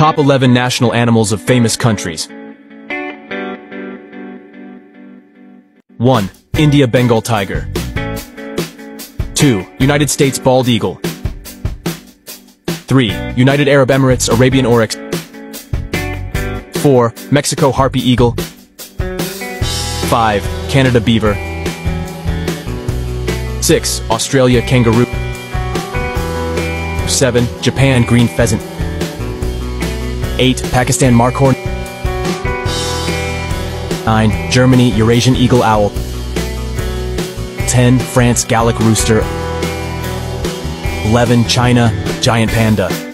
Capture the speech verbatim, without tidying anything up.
Top eleven national animals of famous countries. one. India Bengal tiger. two. United States bald eagle. three. United Arab Emirates Arabian oryx. four. Mexico harpy eagle. five. Canada beaver. six. Australia kangaroo. seven. Japan green pheasant. eight. Pakistan markhorn. nine. Germany Eurasian eagle owl. ten. France Gallic rooster. eleven. China giant panda.